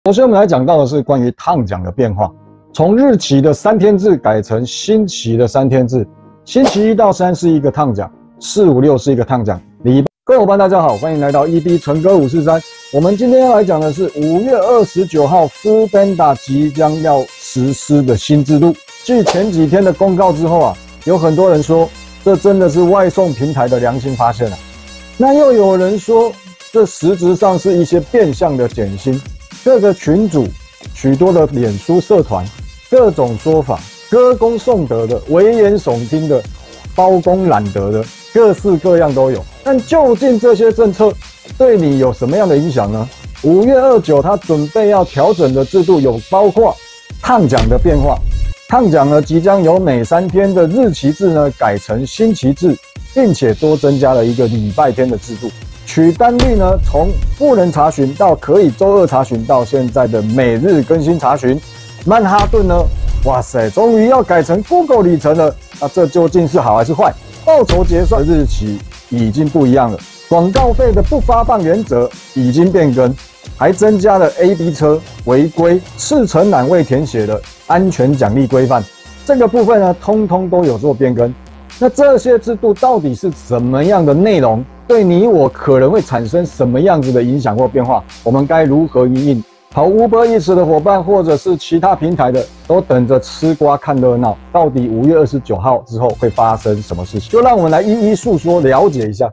首先，我们来讲到的是关于烫奖的变化，从日期的3天制改成星期的3天制。星期1到3是一个烫奖，4、5、6是一个烫奖。各位伙伴，大家好，欢迎来到ED纯哥543。我们今天要来讲的是5月29号 Foodpanda 即将要实施的新制度。继前几天的公告之后啊，有很多人说这真的是外送平台的良心发现啊。那又有人说这实质上是一些变相的减薪。各个群组、许多的脸书社团，各种说法，歌功颂德的、危言耸听的、包公揽德的，各式各样都有。但究竟这些政策对你有什么样的影响呢？5月29，他准备要调整的制度有包括烫奖的变化。烫奖呢，即将由每3天的日期制呢改成星期制，并且多增加了一个礼拜天的制度。取单率呢，从不能查询到可以周2查询，到现在的每日更新查询。曼哈顿呢，哇塞，终于要改成 Google 里程了。那这究竟是好还是坏？报酬结算的日期已经不一样了，广告费的不发放原则已经变更，还增加了 AB 车违规赤诚栏位填写的安全奖励规范。这个部分呢，通通都有做变更。那这些制度到底是什么样的内容？对你我可能会产生什么样子的影响或变化？我们该如何因应？跑 Uber Eats 的伙伴，或者是其他平台的，都等着吃瓜看热闹。到底5月29号之后会发生什么事情？就让我们来一一述说，了解一下。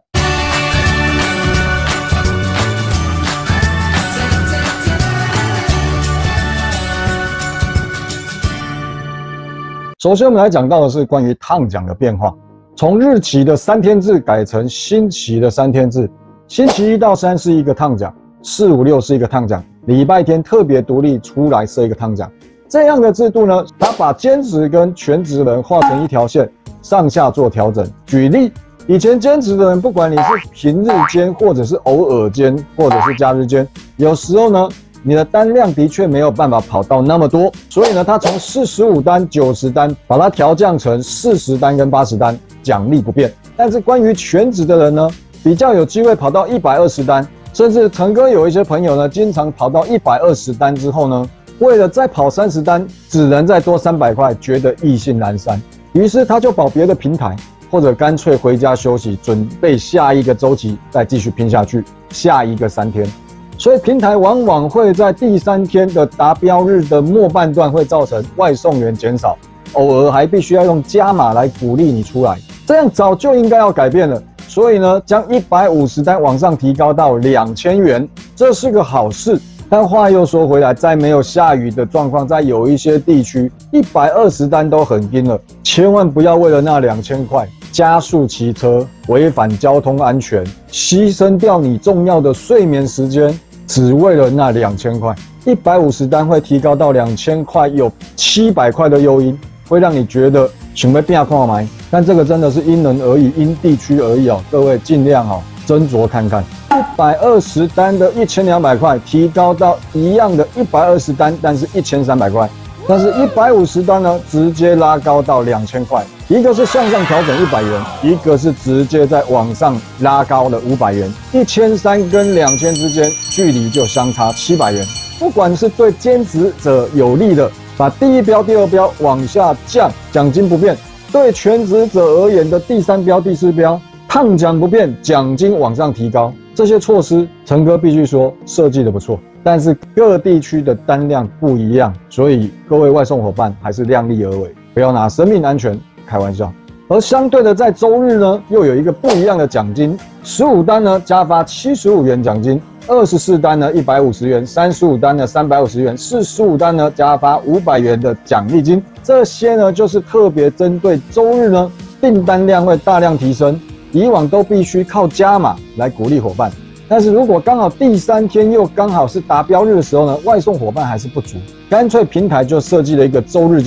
首先，我们来讲到的是关于烫奖的变化。从日期的3天制改成星期的3天制，星期1到3是一个烫奖，4、5、6是一个烫奖，礼拜天特别独立出来设一个烫奖。这样的制度呢，它把兼职跟全职人画成一条线，上下做调整。举例，以前兼职的人，不管你是平日兼，或者是偶尔兼，或者是假日兼，有时候呢，你的单量的确没有办法跑到那么多，所以呢，它从45单、90单，把它调降成40单跟80单。奖励不变，但是关于全职的人呢，比较有机会跑到120单，甚至腾哥有一些朋友呢，经常跑到120单之后呢，为了再跑30单，只能再多300块，觉得意兴阑珊，于是他就跑别的平台，或者干脆回家休息，准备下一个周期再继续拼下去，下一个3天。所以平台往往会在第3天的达标日的末半段会造成外送员减少，偶尔还必须要用加码来鼓励你出来。这样早就应该要改变了，所以呢，将150单往上提高到2000元，这是个好事。但话又说回来，在没有下雨的状况，在有一些地区120单都很硬了，千万不要为了那2000块加速骑车，违反交通安全，牺牲掉你重要的睡眠时间，只为了那2000块。150单会提高到2000块，有700块的诱因，会让你觉得想要变看买。但这个真的是因人而异，因地区而异哦，各位尽量斟酌看看。120单的1200块提高到一样的120单，但是1300块。但是150单呢，直接拉高到2000块。一个是向上调整100元，一个是直接在往上拉高了500元。1300跟2000之间距离就相差700元。不管是对兼职者有利的，把第1标、第2标往下降，奖金不变。对全职者而言的第3标、第4标，烫奖不变，奖金往上提高，这些措施，陈哥必须说设计的不错，但是各地区的单量不一样，所以各位外送伙伴还是量力而为，不要拿生命安全开玩笑。而相对的，在周日呢，又有一个不一样的奖金，15单呢加发75元奖金。24单呢150元，35单呢350元，45单呢加发500元的奖励金。这些呢就是特别针对周日呢订单量会大量提升，以往都必须靠加码来鼓励伙伴。但是如果刚好第3天又刚好是达标日的时候呢，外送伙伴还是不足，干脆平台就设计了一个周日加码，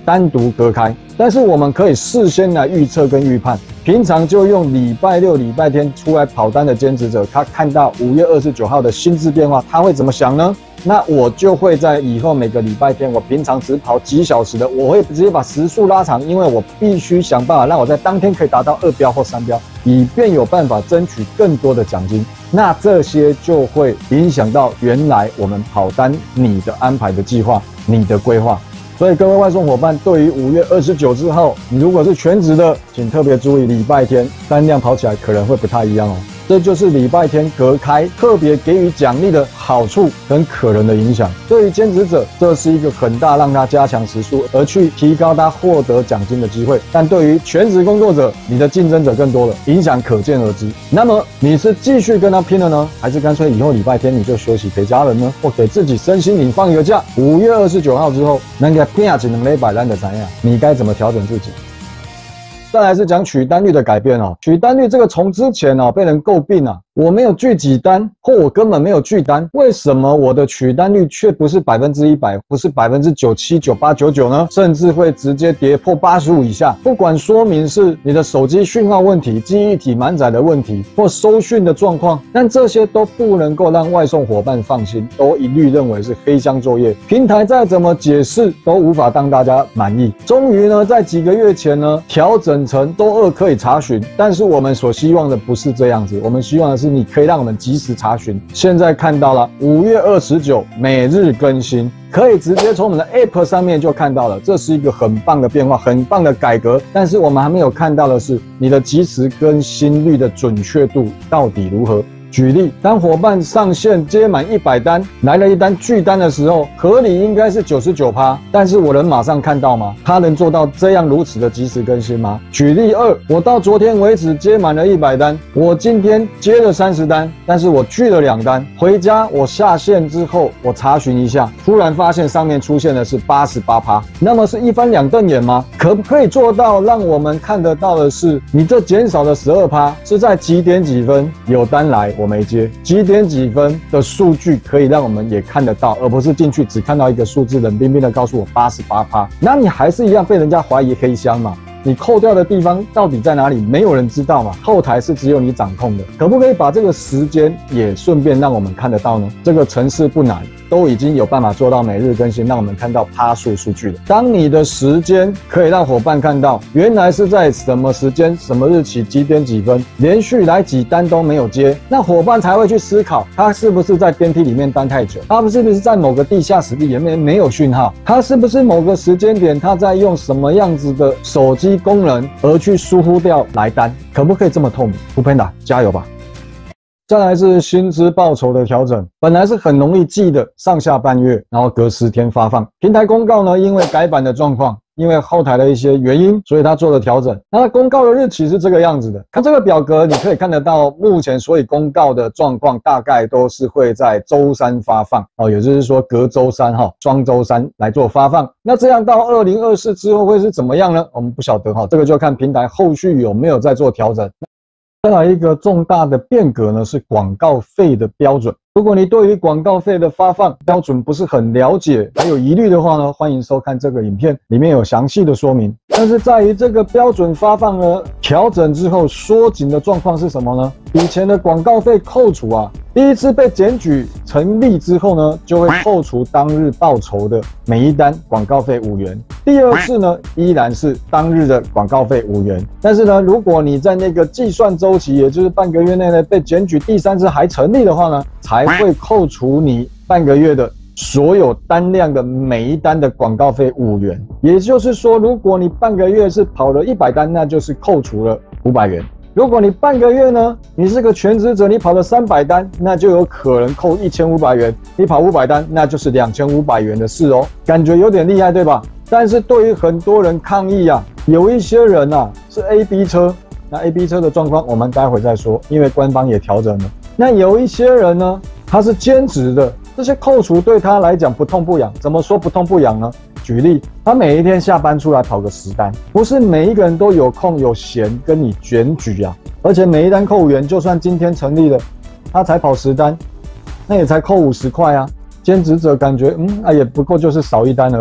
单独隔开，但是我们可以事先来预测跟预判。平常就用礼拜六、礼拜天出来跑单的兼职者，他看到5月29号的薪资变化，他会怎么想呢？那我就会在以后每个礼拜天，我平常只跑几小时的，我会直接把时数拉长，因为我必须想办法让我在当天可以达到2标或3标，以便有办法争取更多的奖金。那这些就会影响到原来我们跑单你的安排的计划、你的规划。所以各位外送伙伴，对于5月29之后，你如果是全职的，请特别注意礼拜天单量跑起来可能会不太一样哦。这就是礼拜天隔开特别给予奖励的好处跟可能的影响。对于兼职者，这是一个很大让他加强时数而去提高他获得奖金的机会。但对于全职工作者，你的竞争者更多了，影响可见而知。那么你是继续跟他拼了呢，还是干脆以后礼拜天你就休息陪家人呢，或给自己身心灵放一个假？5月29号之后，那个拼只能100单的怎样？你该怎么调整自己？再来是讲取单率的改变哦，取单率这个从之前被人诟病啊，我没有拒几单，或我根本没有拒单，为什么我的取单率却不是100%，不是97%、98%、99%呢？甚至会直接跌破85%以下。不管说明是你的手机讯号问题、记忆体满载的问题，或收讯的状况，但这些都不能够让外送伙伴放心，都一律认为是黑箱作业。平台再怎么解释都无法让大家满意。终于呢，在几个月前呢，调整成周2可以查询，但是我们所希望的不是这样子，我们希望的是你可以让我们及时查询。现在看到了5月29每日更新，可以直接从我们的 App 上面就看到了，这是一个很棒的变化，很棒的改革。但是我们还没有看到的是你的即时更新率的准确度到底如何。举例，当伙伴上线接满100单，来了一单拒单的时候，合理应该是99%，但是我能马上看到吗？他能做到这样如此的及时更新吗？举例2，我到昨天为止接满了100单，我今天接了30单，但是我拒了2单，回家我下线之后，我查询一下，突然发现上面出现的是88%，那么是一翻两瞪眼吗？可不可以做到让我们看得到的是，你这减少的12%是在几点几分有单来？我没接，几点几分的数据可以让我们也看得到，而不是进去只看到一个数字，冷冰冰的告诉我88%，那你还是一样被人家怀疑黑箱嘛？你扣掉的地方到底在哪里？没有人知道嘛，后台是只有你掌控的。可不可以把这个时间也顺便让我们看得到呢？这个程式不难，都已经有办法做到每日更新，让我们看到趴数数据了。当你的时间可以让伙伴看到，原来是在什么时间、什么日期、几点几分，连续来几单都没有接，那伙伴才会去思考，他是不是在电梯里面待太久？他是不是在某个地下室里面没有讯号？他是不是某个时间点他在用什么样子的手机功能而去疏忽掉来单？可不可以这么透明？Foodpanda加油吧！再来是薪资报酬的调整，本来是很容易记的，上下半月，然后隔10天发放。平台公告呢，因为改版的状况，因为后台的一些原因，所以他做了调整。那公告的日期是这个样子的，看这个表格，你可以看得到目前所以公告的状况大概都是会在周3发放也就是说隔周3双周3来做发放。那这样到2024之后会是怎么样呢？我们不晓得这个就看平台后续有没有在做调整。再来一个重大的变革呢，是广告费的标准。如果你对于广告费的发放标准不是很了解，还有疑虑的话呢，欢迎收看这个影片，里面有详细的说明。但是在于这个标准发放呢调整之后，缩紧的状况是什么呢？以前的广告费扣除第一次被检举成立之后呢，就会扣除当日报酬的每一单广告费5元。第二次呢，依然是当日的广告费5元。但是呢，如果你在那个计算周期，也就是半个月内呢被检举第3次还成立的话呢，才会扣除你半个月的所有单量的每一单的广告费5元。也就是说，如果你半个月是跑了100单，那就是扣除了500元。如果你半个月呢，你是个全职者，你跑了300单，那就有可能扣1500元。你跑500单，那就是2500元的事感觉有点厉害，对吧？但是对于很多人抗议有一些人是 AB 车，那 AB 车的状况我们待会再说，因为官方也调整了。那有一些人呢，他是兼职的，这些扣除对他来讲不痛不痒。怎么说不痛不痒呢？举例，他每一天下班出来跑个10单，不是每一个人都有空有闲跟你检举而且每一单扣5元，就算今天成立了，他才跑10单，那也才扣50块兼职者感觉也不过就是少一单而已。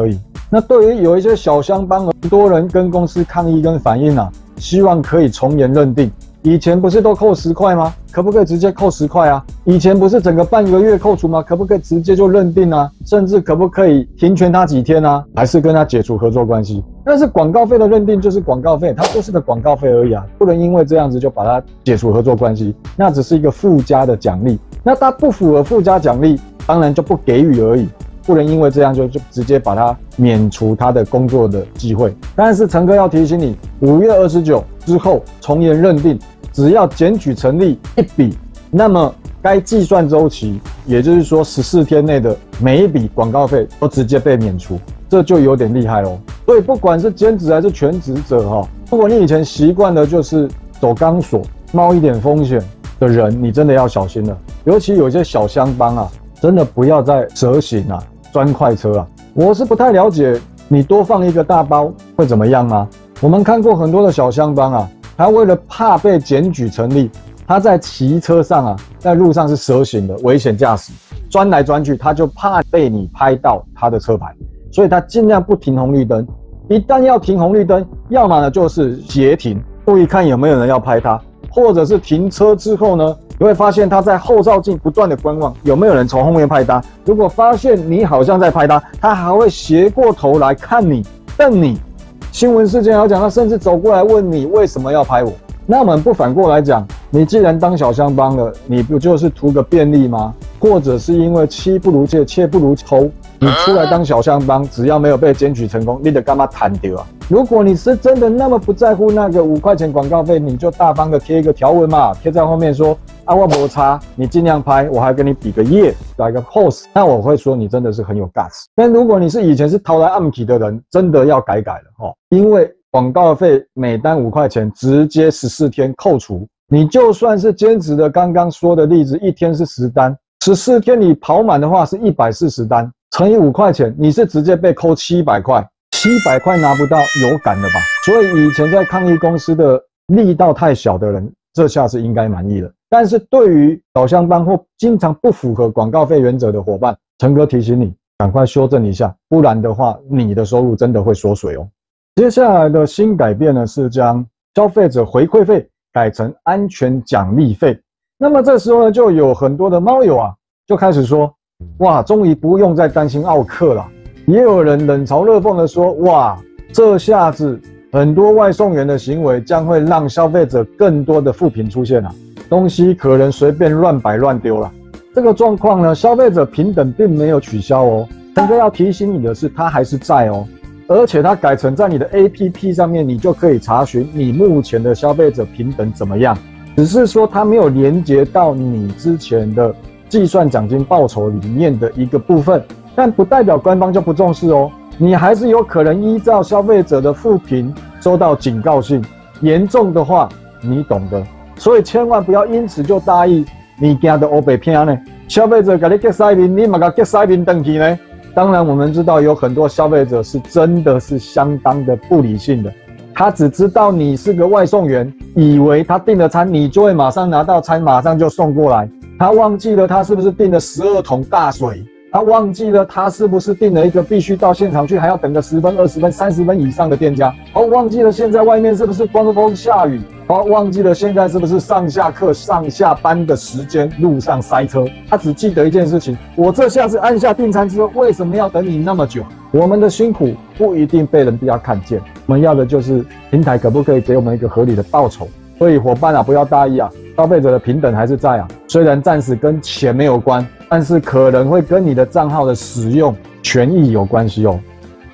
那对于有一些小商帮，很多人跟公司抗议跟反映啊，希望可以从严认定。以前不是都扣10块吗？可不可以直接扣10块啊？以前不是整个半个月扣除吗？可不可以直接就认定啊？甚至可不可以停权他几天啊？还是跟他解除合作关系？但是广告费的认定就是广告费，它就是个广告费而已啊，不能因为这样子就把它解除合作关系，那只是一个附加的奖励。那它不符合附加奖励，当然就不给予而已。不能因为这样就直接把他免除他的工作的机会。但是陈哥要提醒你，5月29之后从严认定，只要检举成立一笔，那么该计算周期，也就是说14天内的每一笔广告费都直接被免除，这就有点厉害咯。所以不管是兼职还是全职者如果你以前习惯的就是走钢索、冒一点风险的人，你真的要小心了。尤其有些小商帮啊，真的不要再蛇行啊，钻快车啊！我是不太了解，你多放一个大包会怎么样吗？我们看过很多的小商帮啊，他为了怕被检举成立，他在骑车上啊，在路上是蛇行的危险驾驶，钻来钻去，他就怕被你拍到他的车牌，所以他尽量不停红绿灯。一旦要停红绿灯，要么呢就是斜停，注意看有没有人要拍他，或者是停车之后呢，你会发现他在后照镜不断的观望，有没有人从后面拍他。如果发现你好像在拍他，他还会斜过头来看你，瞪你。新闻事件要讲，他甚至走过来问你为什么要拍我。那我们不反过来讲，你既然当小商帮了，你不就是图个便利吗？或者是因为妻不如妾，妾不如偷，你出来当小商帮，只要没有被检举成功，你得干嘛弹掉啊？如果你是真的那么不在乎那个5块钱广告费，你就大方的贴一个条文嘛，贴在后面说啊我没差，你尽量拍，我还跟你比个耶，来个 pose， 那我会说你真的是很有 guts。但如果你是以前是掏来暗体的人，真的要改了因为广告费每单5块钱，直接14天扣除。你就算是兼职的，刚刚说的例子，一天是10单，14天你跑满的话是140单，乘以5块钱，你是直接被扣700块，700块拿不到，有感了吧？所以以前在抗议公司的力道太小的人，这下是应该满意了。但是对于小商帮或经常不符合广告费原则的伙伴，陈哥提醒你，赶快修正一下，不然的话，你的收入真的会缩水哦。接下来的新改变呢，是将消费者回馈费改成安全奖励费。那么这时候呢，就有很多的猫友啊，就开始说，哇，终于不用再担心奥客了。也有人冷嘲热讽的说，哇，这下子很多外送员的行为将会让消费者更多的负评出现了，东西可能随便乱摆乱丢了。这个状况呢，消费者平等并没有取消哦。陈哥要提醒你的是，它还是在哦。而且它改成在你的 APP 上面，你就可以查询你目前的消费者平等怎么样。只是说它没有连接到你之前的计算奖金报酬里面的一个部分，但不代表官方就不重视哦。你还是有可能依照消费者的负评收到警告信，严重的话你懂的。所以千万不要因此就大意，你惊到黑白骗呢？消费者给你结塞面，你嘛给结塞面回去呢？当然，我们知道有很多消费者是真的是相当的不理性的，他只知道你是个外送员，以为他订了餐，你就会马上拿到餐，马上就送过来。他忘记了他是不是订了12桶大水，他忘记了他是不是订了一个必须到现场去还要等个10分、20分、30分以上的店家。忘记了现在外面是不是刮风下雨。忘记了现在是不是上下课、上下班的时间，路上塞车。他只记得一件事情：我这下次按下订餐之后，为什么要等你那么久？我们的辛苦不一定被人家看见，我们要的就是平台可不可以给我们一个合理的报酬。所以伙伴啊，不要大意啊，消费者的平等还是在啊。虽然暂时跟钱没有关，但是可能会跟你的账号的使用权益有关系哦。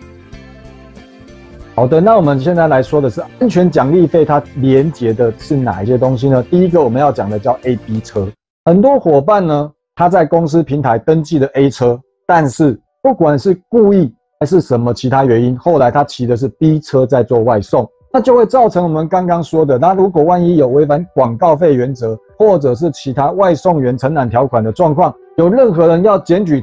好的，那我们现在来说的是安全奖励费，它连结的是哪一些东西呢？第一个我们要讲的叫 AB 车。很多伙伴呢，他在公司平台登记的 A 车，但是不管是故意还是什么其他原因，后来他骑的是 B 车在做外送，那就会造成我们刚刚说的，那如果万一有违反广告费原则，或者是其他外送员承揽条款的状况，有任何人要检举他，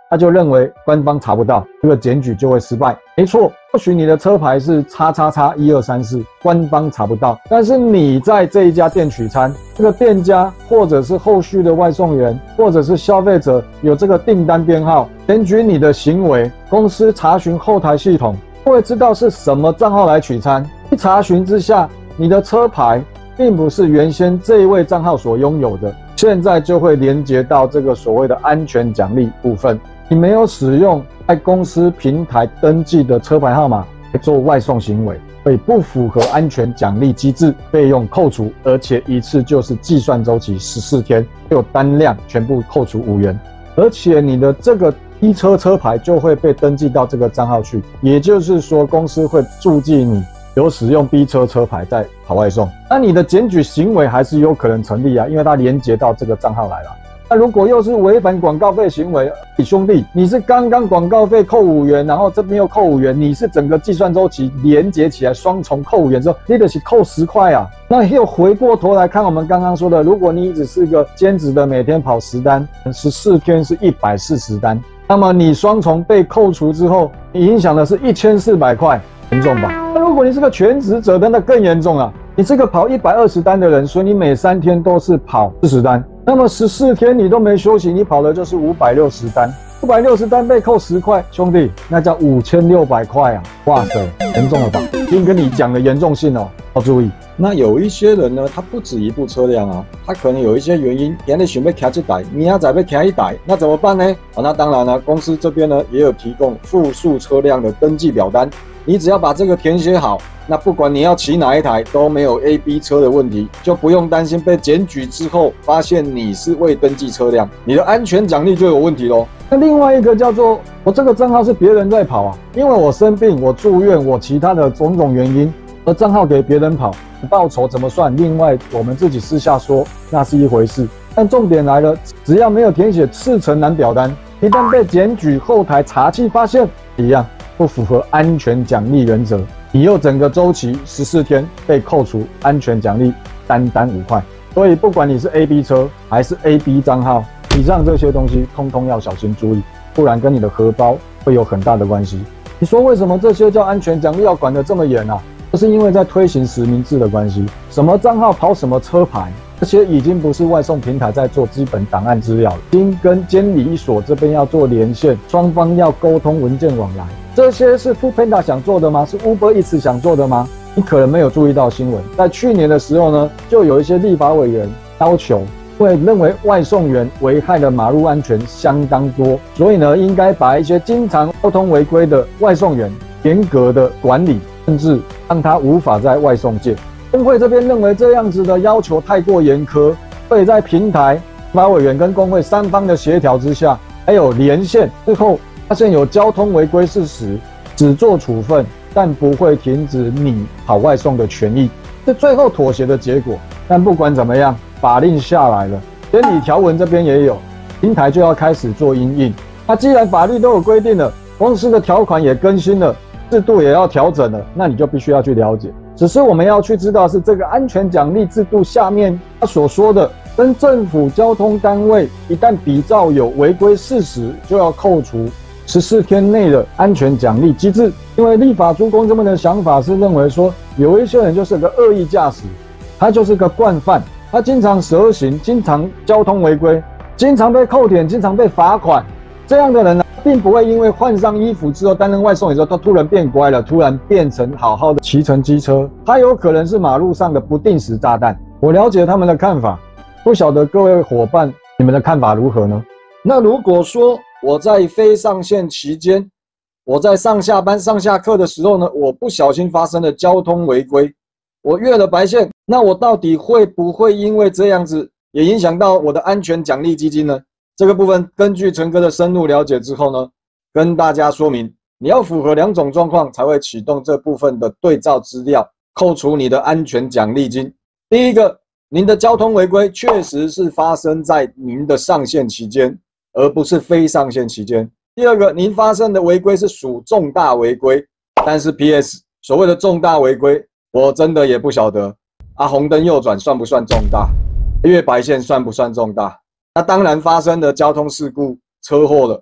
他就认为官方查不到，这个检举就会失败。没错，或许你的车牌是XXX1234，官方查不到，但是你在这一家店取餐，这个店家或者是后续的外送员，或者是消费者有这个订单编号，检举你的行为，公司查询后台系统会知道是什么账号来取餐。一查询之下，你的车牌并不是原先这一位账号所拥有的，现在就会连接到这个所谓的安全奖励部分。你没有使用在公司平台登记的车牌号码来做外送行为，所以不符合安全奖励机制，费用扣除，而且一次就是计算周期14天，有单量全部扣除5元，而且你的这个B车车牌就会被登记到这个账号去，也就是说公司会注记你有使用 B 车车牌在跑外送，那你的检举行为还是有可能成立啊，因为它连接到这个账号来了。那如果又是违反广告费行为，兄弟，你是刚刚广告费扣5元，然后这边又扣5元，你是整个计算周期连接起来双重扣5元之后，你得是扣10块啊。那又回过头来看我们刚刚说的，如果你只是个兼职的，每天跑10单，14天是140单，那么你双重被扣除之后，你影响的是1400块，严重吧？那如果你是个全职者的，那更严重了。你这个跑120单的人，所以你每3天都是跑40单，那么14天你都没休息，你跑的就是560单，560单被扣10块，兄弟，那叫5600块啊！哇塞，严重了吧？听跟你讲的严重性哦，要注意。那有一些人呢，他不止一部车辆啊，他可能有一些原因，今天想要开一台，明仔载要开一台，那怎么办呢？那当然了，公司这边呢也有提供复数车辆的登记表单。你只要把这个填写好，那不管你要骑哪一台都没有 A、B 车的问题，就不用担心被检举之后发现你是未登记车辆，你的安全奖励就有问题咯。那另外一个叫做我这个账号是别人在跑啊，因为我生病、我住院、我其他的种种原因，而账号给别人跑，报酬怎么算？另外我们自己私下说，那是一回事。但重点来了，只要没有填写赤诚栏表单，一旦被检举，后台查缉发现一样不符合安全奖励原则，你又整个周期14天被扣除安全奖励单5块。所以不管你是 A、B 车还是 A、B 账号，以上这些东西通通要小心注意，不然跟你的荷包会有很大的关系。你说为什么这些叫安全奖励要管得这么严啊？就是因为在推行实名制的关系，什么账号跑什么车牌，这些已经不是外送平台在做基本档案资料了，已经跟监理所这边要做连线，双方要沟通文件往来。这些是 Foodpanda 想做的吗？是 Uber Eats 想做的吗？你可能没有注意到新闻，在去年的时候呢，就有一些立法委员要求，因为认为外送员危害的马路安全相当多，所以呢，应该把一些经常交通违规的外送员严格的管理，甚至让他无法在外送界。工会这边认为这样子的要求太过严苛，所以在平台、立法委员跟工会3方的协调之下，还有连线之后，发现有交通违规事实，只做处分，但不会停止你跑外送的权益，是最后妥协的结果。但不管怎么样，法令下来了，监理条文这边也有，平台就要开始做因应。那既然法律都有规定了，公司的条款也更新了，制度也要调整了，那你就必须要去了解。只是我们要去知道是这个安全奖励制度下面他所说的，跟政府交通单位一旦比照有违规事实，就要扣除14天内的安全奖励机制。因为立法诸公这边的想法是认为说，有一些人就是个恶意驾驶，他就是个惯犯，他经常蛇行，经常交通违规，经常被扣点，经常被罚款。这样的人呢，并不会因为换上衣服之后担任外送员之后，他突然变乖了，突然变成好好的骑乘机车，他有可能是马路上的不定时炸弹。我了解他们的看法，不晓得各位伙伴你们的看法如何呢？那如果说我在非上线期间，我在上下班上下课的时候呢，我不小心发生了交通违规，我越了白线，那我到底会不会因为这样子也影响到我的安全奖励基金呢？这个部分根据陈哥的深入了解之后呢，跟大家说明，你要符合2种状况才会启动这部分的对照资料，扣除你的安全奖励金。第一个，您的交通违规确实是发生在您的上线期间，而不是非上线期间。第二个，您发生的违规是属重大违规，但是 PS 所谓的重大违规，我真的也不晓得啊，红灯右转算不算重大？越白线算不算重大？那当然发生的交通事故、车祸了，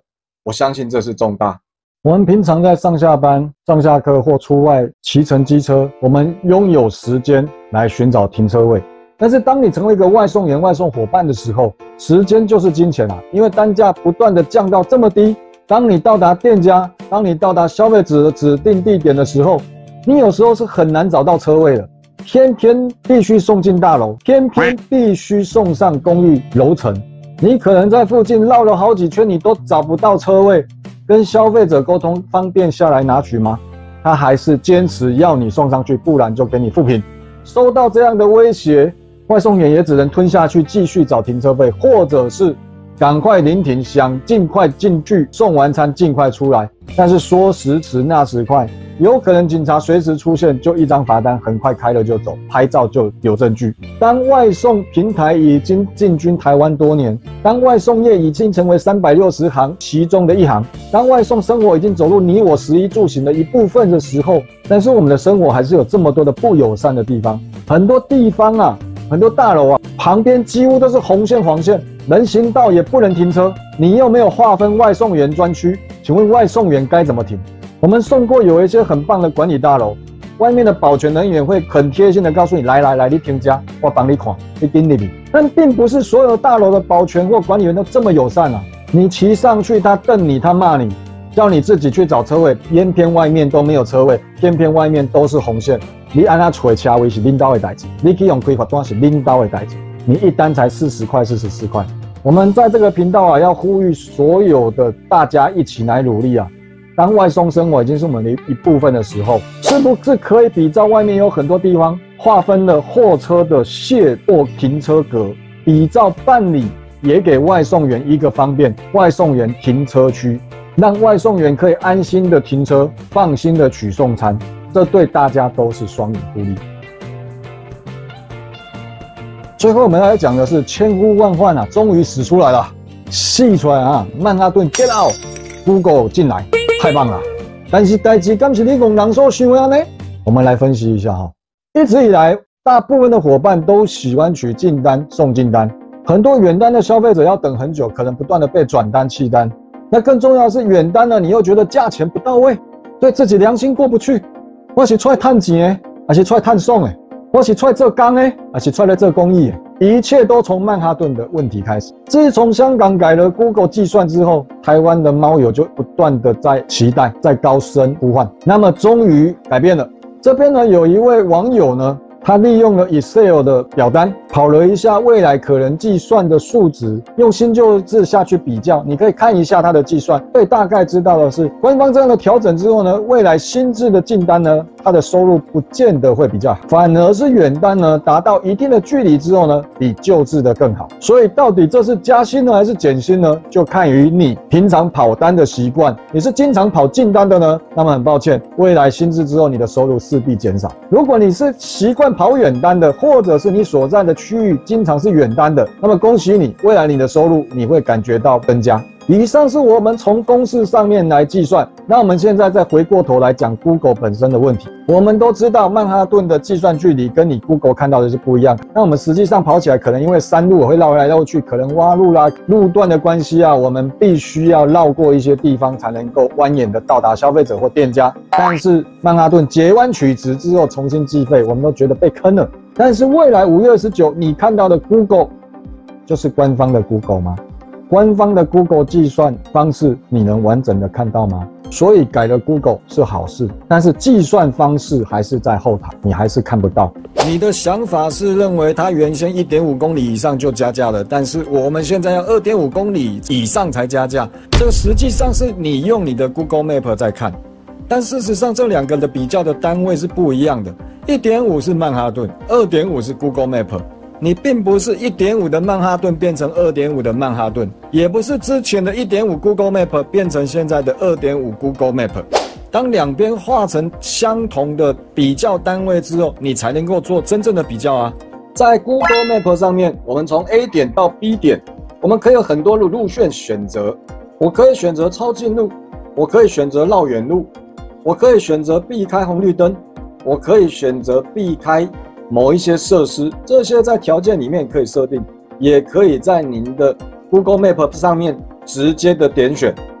我相信这是重大。我们平常在上下班、上下课或出外骑乘机车，我们拥有时间来寻找停车位。但是当你成为一个外送员、外送伙伴的时候，时间就是金钱啊！因为单价不断的降到这么低，当你到达店家，当你到达消费者的指定地点的时候，你有时候是很难找到车位的，偏偏必须送进大楼，偏偏必须送上公寓楼层。你可能在附近绕了好几圈，你都找不到车位。跟消费者沟通方便下来拿取吗？他还是坚持要你送上去，不然就给你负评。收到这样的威胁，外送员也只能吞下去，继续找停车费，或者是赶快临停，想尽快进去送完餐尽快出来。但是说时迟那时快，有可能警察随时出现，就一张罚单，很快开了就走，拍照就有证据。当外送平台已经进军台湾多年，当外送业已经成为360行其中的一行，当外送生活已经走入你我食衣住行的一部分的时候，但是我们的生活还是有这么多的不友善的地方。很多地方啊，很多大楼啊，旁边几乎都是红线黄线，人行道也不能停车，你又没有划分外送员专区，请问外送员该怎么停？我们送过有一些很棒的管理大楼，外面的保全人员会很贴心的告诉你，来，你停家，我帮你看，你盯里。但并不是所有大楼的保全或管理员都这么友善啊！你骑上去，他瞪你，他骂你，叫你自己去找车位，偏偏外面都没有车位，偏偏外面都是红线。你按他找车位是领导的代志，你去用开罚单是领导的代志。你一单才40块、44块。我们在这个频道啊，要呼吁所有的大家一起来努力啊！当外送生活已经是我们的一部分的时候，是不是可以比照外面有很多地方划分了货车的卸货停车格，比照办理，也给外送员一个方便，外送员停车区，让外送员可以安心的停车，放心的取送餐，这对大家都是双赢互利。最后我们来讲的是千呼万唤啊，终于使出来了，戏出来啊！曼哈顿 get out，Google 进来。太棒了，但是代志敢是你讲人所想的呢？我们来分析一下哈。一直以来，大部分的伙伴都喜欢取进单送进单，很多远单的消费者要等很久，可能不断的被转单弃单。那更重要的是远单呢，你又觉得价钱不到位，对自己良心过不去。我是出来赚钱的，还是出来赚送的？我是出来做工的，还是出来做公益的？一切都从曼哈顿的问题开始。自从香港改了 Google 计算之后，台湾的猫友就不断的在期待，在高声呼唤。那么终于改变了。这边呢，有一位网友呢，他利用了 Excel 的表单，跑了一下未来可能计算的数值，用新旧字下去比较，你可以看一下他的计算，可以大概知道的是，官方这样的调整之后呢，未来新制的进单呢，它的收入不见得会比较好，反而是远单呢，达到一定的距离之后呢，比旧制的更好。所以到底这是加薪呢，还是减薪呢？就看于你平常跑单的习惯。你是经常跑进单的呢，那么很抱歉，未来新制之后，你的收入势必减少。如果你是习惯跑远单的，或者是你所在的区域经常是远单的，那么恭喜你，未来你的收入你会感觉到增加。以上是我们从公式上面来计算，那我们现在再回过头来讲 Google 本身的问题。我们都知道曼哈顿的计算距离跟你 Google 看到的是不一样，那我们实际上跑起来可能因为山路会绕来绕去，可能挖路啦、路段的关系啊，我们必须要绕过一些地方才能够蜿蜒的到达消费者或店家。但是曼哈顿截弯取直之后重新计费，我们都觉得被坑了。但是未来5月29你看到的 Google 就是官方的 Google 吗？官方的 Google 计算方式你能完整的看到吗？所以改了 Google 是好事，但是计算方式还是在后台，你还是看不到。你的想法是认为它原先 1.5 公里以上就加价了，但是我们现在要 2.5 公里以上才加价，这个实际上是你用你的 Google Map 在看，但事实上这两个的比较的单位是不一样的。1.5 是曼哈顿， 2.5 是 Google Map。你并不是 1.5 的曼哈顿变成 2.5 的曼哈顿，也不是之前的 1.5 Google Map 变成现在的 2.5 Google Map。当两边画成相同的比较单位之后，你才能够做真正的比较啊。在 Google Map 上面，我们从 A 点到 B 点，我们可以有很多的路线选择。我可以选择超近路，我可以选择绕远路，我可以选择避开红绿灯，我可以选择避开某一些设施，这些在条件里面可以设定，也可以在您的 Google Map 上面直接的点选。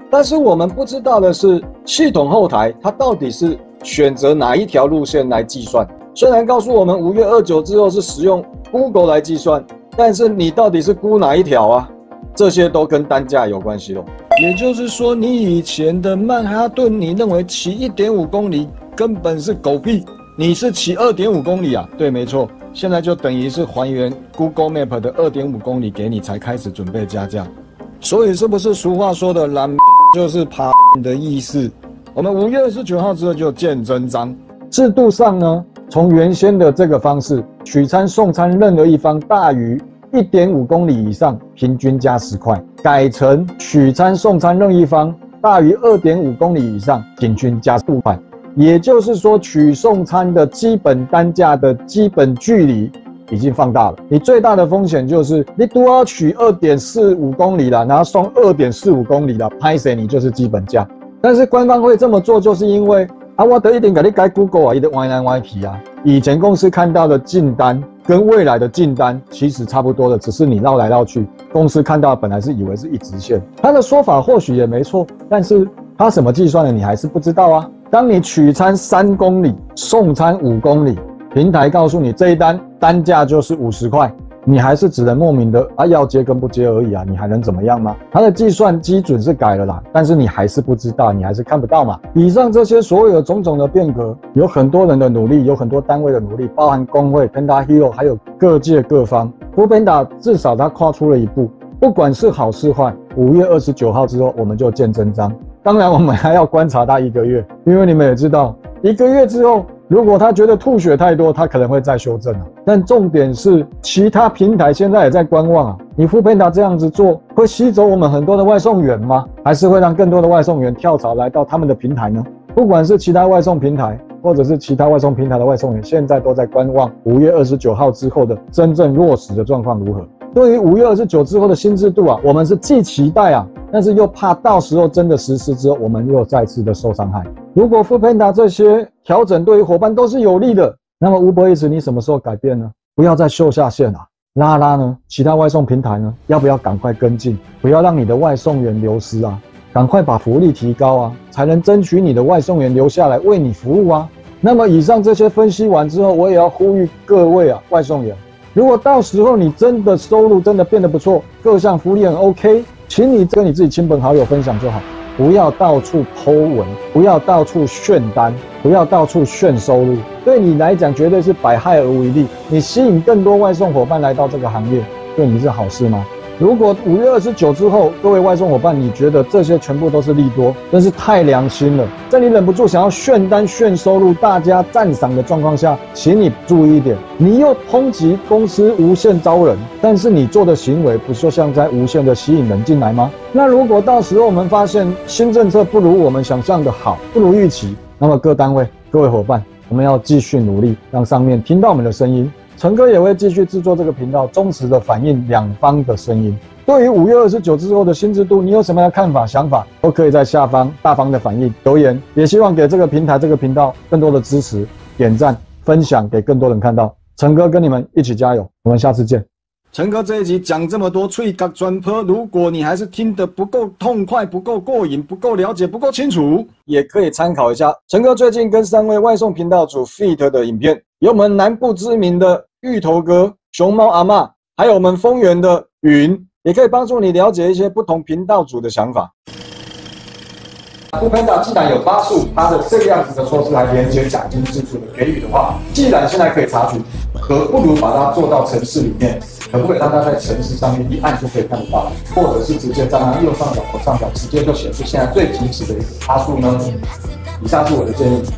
但是我们不知道的是，系统后台它到底是选择哪一条路线来计算？虽然告诉我们5月29之后是使用 Google 来计算，但是你到底是估哪一条啊？这些都跟单价有关系咯。也就是说，你以前的曼哈顿，你认为骑1.5公里根本是狗屁，你是骑2.5公里啊？对，没错。现在就等于是还原 Google Map 的2.5公里给你，才开始准备加价。所以是不是俗话说的懒就是爬的意思？我们5月29号之后就见真章。制度上呢，从原先的这个方式，取餐送餐任何一方大于1.5公里以上，平均加10块，改成取餐送餐任意方大于2.5公里以上，平均加5块。也就是说，取送餐的基本单价的基本距离已经放大了。你最大的风险就是你都要取2.45公里了，然后送2.45公里了，拍谁你就是基本价。但是官方会这么做，就是因为我得一点给你改 Google 啊，一直歪来歪去啊。以前公司看到的订单跟未来的订单其实差不多的，只是你绕来绕去，公司看到本来是以为是一直线。他的说法或许也没错，但是他怎么计算的你还是不知道啊。当你取餐3公里，送餐5公里，平台告诉你这一单价就是50块，你还是只能莫名的要接跟不接而已啊，你还能怎么样吗？它的计算基准是改了啦，但是你还是不知道，你还是看不到嘛。以上这些所有的种种的变革，有很多人的努力，有很多单位的努力，包含工会、Panda Hero， 还有各界各方。Foodpanda 至少它跨出了一步，不管是好是坏，5月29号之后我们就见真章。当然我们还要观察它1个月，因为你们也知道，1个月之后，如果他觉得吐血太多，他可能会再修正啊。但重点是，其他平台现在也在观望啊。你Foodpanda这样子做，会吸走我们很多的外送员吗？还是会让更多的外送员跳槽来到他们的平台呢？不管是其他外送平台，或者是其他外送平台的外送员，现在都在观望5月29号之后的真正落实的状况如何。对于5月29之后的新制度啊，我们是既期待啊，但是又怕到时候真的实施之后，我们又再次的受伤害。如果Foodpanda这些调整对于伙伴都是有利的，那么Uber Eats你什么时候改变呢？不要再秀下限啊！拉拉呢？其他外送平台呢？要不要赶快跟进？不要让你的外送员流失啊！赶快把福利提高啊，才能争取你的外送员留下来为你服务啊！那么以上这些分析完之后，我也要呼吁各位啊，外送员，如果到时候你真的收入真的变得不错，各项福利很 OK， 请你跟你自己亲朋好友分享就好。不要到处 po 文，不要到处炫单，不要到处炫收入，对你来讲绝对是百害而无一利。你吸引更多外送伙伴来到这个行业，对你是好事吗？如果5月29之后，各位外送伙伴，你觉得这些全部都是利多，真是太良心了。在你忍不住想要炫单炫收入，大家赞赏的状况下，请你注意一点，你又抨击公司无限招人，但是你做的行为不就像在无限的吸引人进来吗？那如果到时候我们发现新政策不如我们想象的好，不如预期，那么各单位、各位伙伴，我们要继续努力，让上面听到我们的声音。陈哥也会继续制作这个频道，忠实的反映两方的声音。对于5月29之后的新制度，你有什么样的看法、想法，都可以在下方大方的反映留言。也希望给这个平台、这个频道更多的支持、点赞、分享，给更多人看到。陈哥跟你们一起加油，我们下次见。陈哥这一集讲这么多脆角转播，如果你还是听得不够痛快、不够过瘾、不够了解、不够清楚，也可以参考一下陈哥最近跟3位外送频道主 feat 的影片，有我们南部知名的芋头哥、熊猫阿嬷，还有我们丰原的云，也可以帮助你了解一些不同频道主的想法。Foodpanda既然有85%的这个样子的措施来连接奖金制度的给予的话，既然现在可以查询，何不如把它做到城市里面？可不可以让它在城市上面一按就可以看得到，或者是直接在它右上角、左上角直接就显示现在最及时的一个趴数呢？以上是我的建议。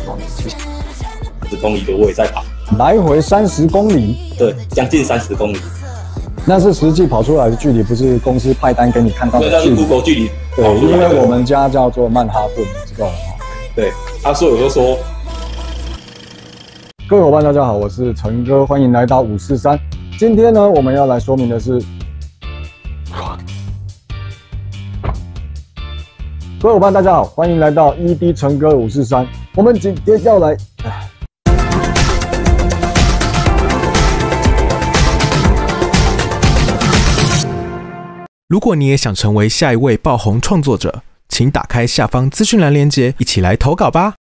30公里的我也在跑， 来回30公里， 对，将近30公里。 那是实际跑出来的距离，不是公司派单给你看到的距离。 对，那是 Google 距离。 对，因为我们家叫做曼哈顿，你知道吗？ 对，所以我就说， 各位伙伴，大家好，我是陈哥，欢迎来到543。今天呢，我们要来说明的是，各位伙伴，大家好，欢迎来到ED 陈哥543。我们今天要来， 如果你也想成为下一位爆红创作者， 请打开下方资讯栏连结，一起来投稿吧。